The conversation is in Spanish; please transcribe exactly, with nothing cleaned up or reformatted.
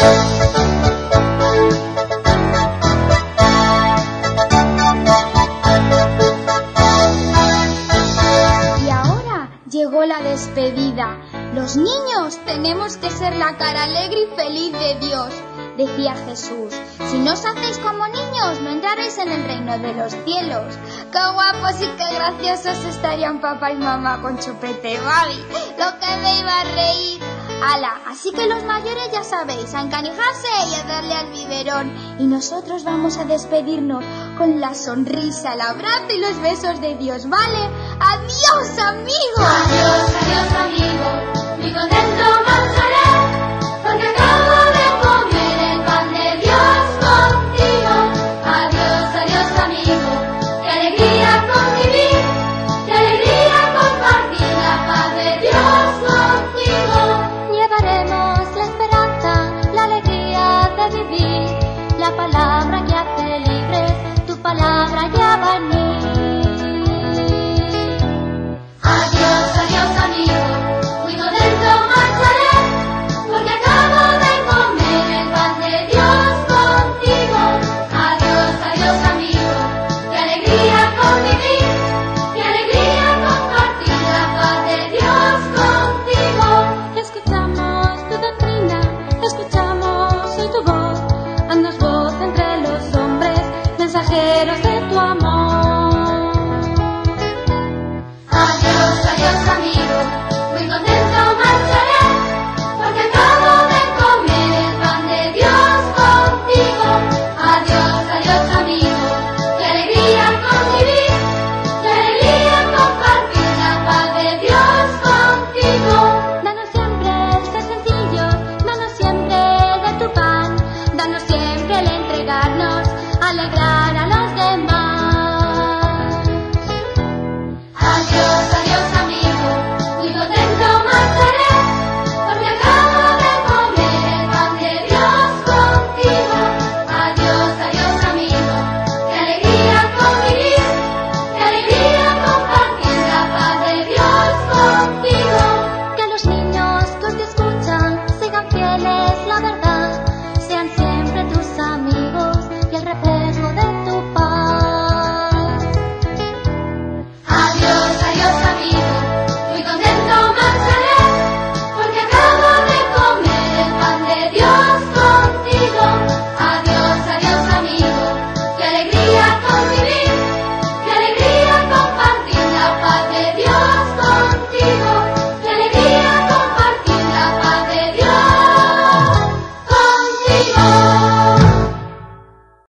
Llegó la despedida. Los niños tenemos que ser la cara alegre y feliz de Dios, decía Jesús. Si no os hacéis como niños, no entraréis en el reino de los cielos. ¡Qué guapos y qué graciosos estarían papá y mamá con Chupete y Babi! ¡Lo que me iba a reír! ¡Hala! Así que los mayores ya sabéis, a encanijarse y a darle al biberón. Y nosotros vamos a despedirnos con la sonrisa, el abrazo y los besos de Dios, ¿vale? ¡Adiós, amigos! Adiós, adiós, amigo, muy contento marcharé, porque acabo de comer el pan de Dios contigo. Adiós, adiós, amigo, qué alegría convivir, qué alegría compartir la paz de Dios contigo. Llevaremos la esperanza, la alegría de vivir, la palabra que hace libres, tu palabra ya va en mí. Adiós, adiós, amigo, muy contento marcharé, porque acabo de comer el pan de Dios contigo. Adiós, adiós, amigo, qué alegría convivir, qué alegría compartir la paz de Dios contigo. Escuchamos tu doctrina, escuchamos hoy tu voz, haznos voz entre los hombres, mensajeros de tu amor. Adiós, adiós, amigo, muy contento marcharé, porque acabo de comer el pan de Dios contigo. Adiós, adiós, amigo, qué alegría convivir, qué alegría compartir la paz de Dios contigo. Danos siempre el ser sencillos, danos siempre de tu pan, danos siempre el entregarnos, alegrar a los demás. Adiós, adiós, amigo, muy contento marcharé, porque acabo de comer el pan de Dios contigo. Adiós, adiós, amigo, qué alegría convivir, qué alegría compartir la paz de Dios contigo. Que los niños que hoy te escuchan sigan fieles la verdad, sean siempre tus amigos y el reflejo de tu paz. Adiós, adiós, amigo, muy contento marcharé, porque acabo de comer el pan de Dios contigo. Adiós, adiós, amigo, qué alegría convivir, qué alegría compartir la paz de Dios contigo, qué alegría compartir la paz de Dios contigo.